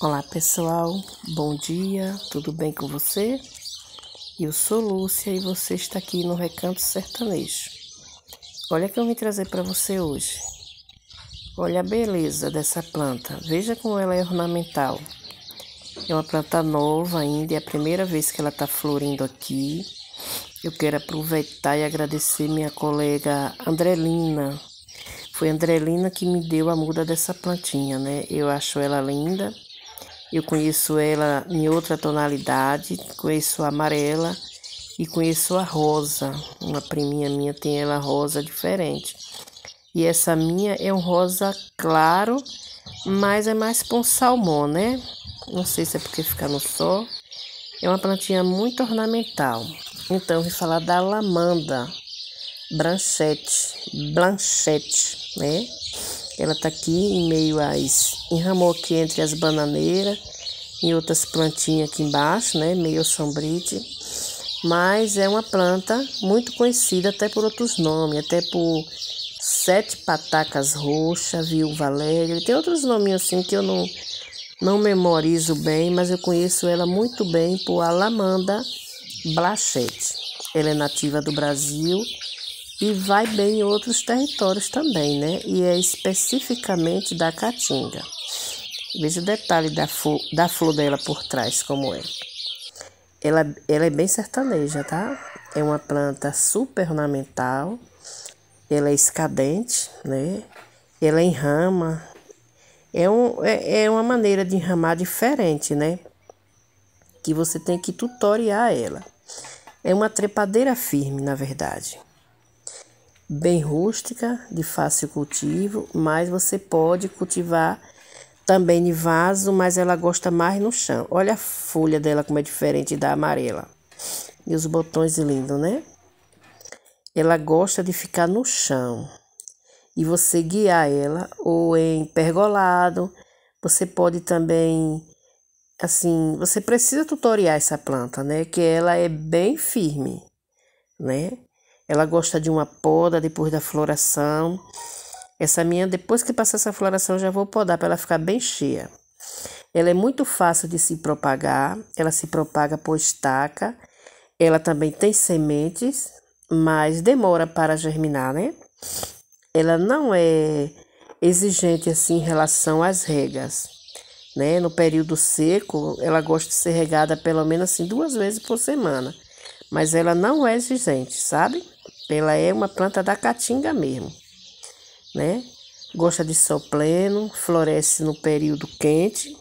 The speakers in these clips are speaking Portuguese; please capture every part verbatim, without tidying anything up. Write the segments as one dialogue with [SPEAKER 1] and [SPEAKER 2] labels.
[SPEAKER 1] Olá pessoal, bom dia, tudo bem com você? Eu sou Lúcia e você está aqui no Recanto Sertanejo. Olha o que eu vim trazer para você hoje. Olha a beleza dessa planta, veja como ela é ornamental. É uma planta nova ainda, é a primeira vez que ela está florindo aqui. Eu quero aproveitar e agradecer minha colega Andrelina. Foi a Andrelina que me deu a muda dessa plantinha, né? Eu acho ela linda. Eu conheço ela em outra tonalidade, conheço a amarela e conheço a rosa. Uma priminha minha tem ela rosa diferente. E essa minha é um rosa claro, mas é mais para um salmão, né? Não sei se é porque fica no sol. É uma plantinha muito ornamental. Então, eu vou falar da lamanda branchete, blanchete, né? Ela tá aqui em meio às... enramou aqui entre as bananeiras e outras plantinhas aqui embaixo, né? Meio sombrite. Mas é uma planta muito conhecida até por outros nomes, até por sete patacas roxa, viúva alegre. Tem outros nominhos assim que eu não, não memorizo bem, mas eu conheço ela muito bem por a lamanda blanchete. Ela é nativa do Brasil e vai bem em outros territórios também, né? E é especificamente da Caatinga. Veja o detalhe da flor, da flor dela por trás, como é. Ela, ela é bem sertaneja, tá? É uma planta super ornamental. Ela é escadente, né? Ela enrama. É, um, é, é uma maneira de enramar diferente, né? Que você tem que tutoriar ela. É uma trepadeira firme, na verdade. Bem rústica, de fácil cultivo, mas você pode cultivar também em vaso, mas ela gosta mais no chão. Olha a folha dela como é diferente da amarela. E os botões lindos, né? Ela gosta de ficar no chão. E você guiar ela ou em pergolado. Você pode também, assim, você precisa tutoriar essa planta, né? Que ela é bem firme, né? Ela gosta de uma poda depois da floração. Essa minha, depois que passar essa floração, já vou podar para ela ficar bem cheia. Ela é muito fácil de se propagar. Ela se propaga por estaca. Ela também tem sementes, mas demora para germinar, né? Ela não é exigente assim em relação às regas, né? No período seco, ela gosta de ser regada pelo menos assim duas vezes por semana. Mas ela não é exigente, sabe? Ela é uma planta da Caatinga mesmo, né? Gosta de sol pleno, floresce no período quente.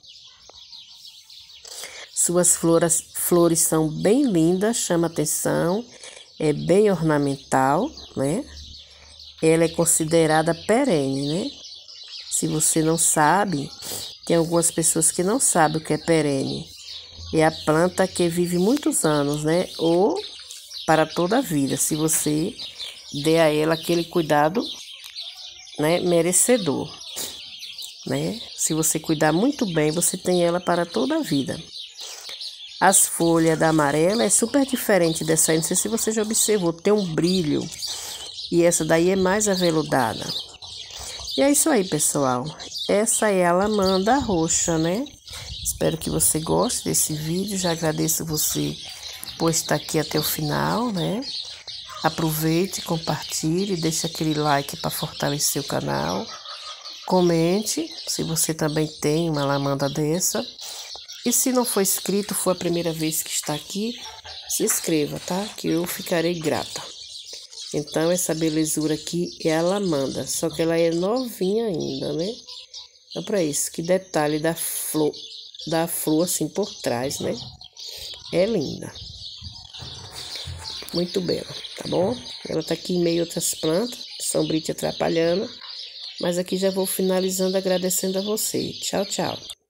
[SPEAKER 1] Suas flores, flores são bem lindas, chama atenção, é bem ornamental, né? Ela é considerada perene, né? Se você não sabe, tem algumas pessoas que não sabem o que é perene. É a planta que vive muitos anos, né? Ou para toda a vida, se você der a ela aquele cuidado, né, merecedor, né? Se você cuidar muito bem, você tem ela para toda a vida. As folhas da amarela é super diferente dessa aí, não sei se você já observou, tem um brilho. E essa daí é mais aveludada. E é isso aí, pessoal. Essa é a lamanda roxa, né? Espero que você goste desse vídeo. Já agradeço você por estar aqui até o final, né? Aproveite, compartilhe, deixe aquele like para fortalecer o canal. Comente se você também tem uma lamanda dessa. E se não for inscrito, for a primeira vez que está aqui, se inscreva, tá? Que eu ficarei grata. Então, essa belezura aqui é a lamanda, só que ela é novinha ainda, né? Então, para isso, que detalhe da flor, da flor assim por trás, né? É linda. Muito bela, tá bom? Ela tá aqui em meio a outras plantas, sombrite atrapalhando. Mas aqui já vou finalizando agradecendo a você. Tchau, tchau.